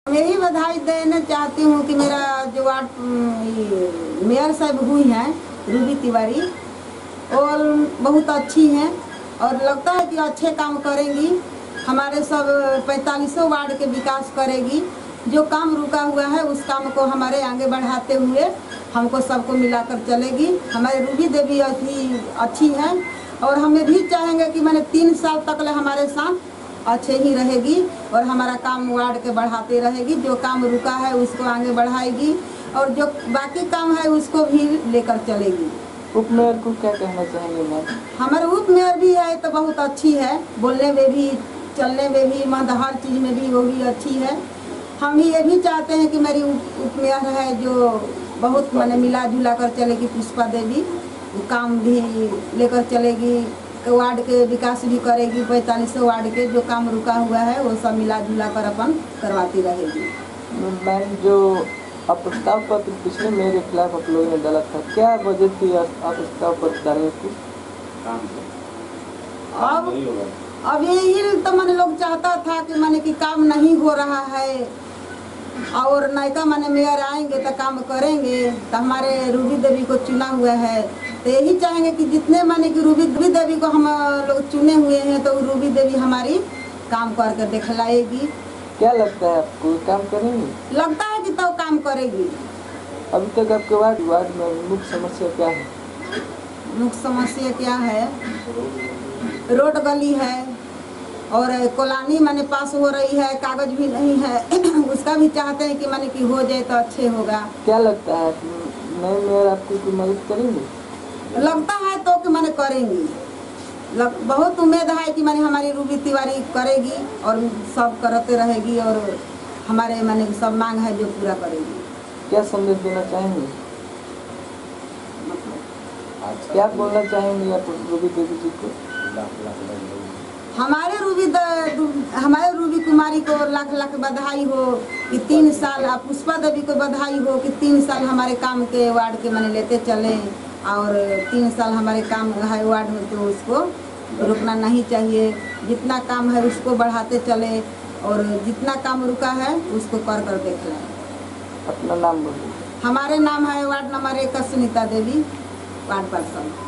मैं ही बधाई देना चाहती हूँ कि मेरा जो वार्ड मेयर साहब हुई हैं रूबी तिवारी, और बहुत अच्छी हैं और लगता है कि अच्छे काम करेंगी। हमारे सब 45 वार्ड के विकास करेगी। जो काम रुका हुआ है उस काम को हमारे आगे बढ़ाते हुए हमको सबको मिलाकर चलेगी। हमारे रूबी देवी अच्छी हैं और हमें भी चाहेंगे कि मैंने 3 साल तक हमारे साथ अच्छे ही रहेगी और हमारा काम वार्ड के बढ़ाते रहेगी। जो काम रुका है उसको आगे बढ़ाएगी और जो बाकी काम है उसको भी लेकर चलेगी। उप मेयर को क्या कहना चाहेंगे मैम? हमारे उप मेयर भी है तो बहुत अच्छी है, बोलने में भी, चलने में भी, मतलब हर चीज़ में भी वो भी अच्छी है। हम भी ये भी चाहते हैं कि मेरी उप मेयर है जो बहुत मैंने मिला जुला कर चलेगी, पुष्पा देवी, काम भी लेकर चलेगी, वार्ड के विकास भी करेगी। 45 वार्ड के जो काम रुका हुआ है वो सब मिला जुला कर अपन करवाती रहेगी। मैम, जो अप्रस्ताव पत्र पिछले मेयर के खिलाफ आप लोगों ने डाला था, क्या वजह थी अप्रस्ताव पत्र डालने की? अब यही तो मैंने लोग चाहता था कि मैंने कि काम नहीं हो रहा है और नायका मैंने मेयर आएंगे तो काम करेंगे, तो हमारे रूबी देवी को चुना हुआ है तो यही चाहेंगे कि जितने माने कि रूबी देवी को हम लोग चुने हुए हैं तो रूबी देवी हमारी काम करके दिखलाएगी। क्या लगता है आपको, काम करेंगी? लगता है कि तो काम करेगी। अभी तक आपके वार्ड में मुख्य समस्या क्या है? मुख्य समस्या क्या है? रोड गली है और कॉलोनी माने पास हो रही है, कागज भी नहीं है उसका भी चाहते हैं कि माने कि हो जाए तो अच्छे होगा। क्या लगता है नए मेयर आपकी मदद करेंगे? लगता है तो कि मैंने करेंगी, बहुत उम्मीद है कि मैंने हमारी रूबी तिवारी करेगी और सब करते रहेगी और हमारे मैंने सब मांग है जो पूरा करेगी। क्या संदेश देना चाहेंगे? क्या बोलना चाहेंगे आप रूबी देवी जी को? हमारे रूबी कुमारी को लाख लाख बधाई हो कि 3 साल, पुष्पा देवी को बधाई हो कि 3 साल हमारे काम के वार्ड के मैंने लेते चले और 3 साल हमारे काम है वार्ड में तो उसको रुकना नहीं चाहिए। जितना काम है उसको बढ़ाते चले और जितना काम रुका है उसको कर देख लें। अपना नाम बोलिए। हमारे नाम है ward number 1 Sunita Devi, ward पार्षद।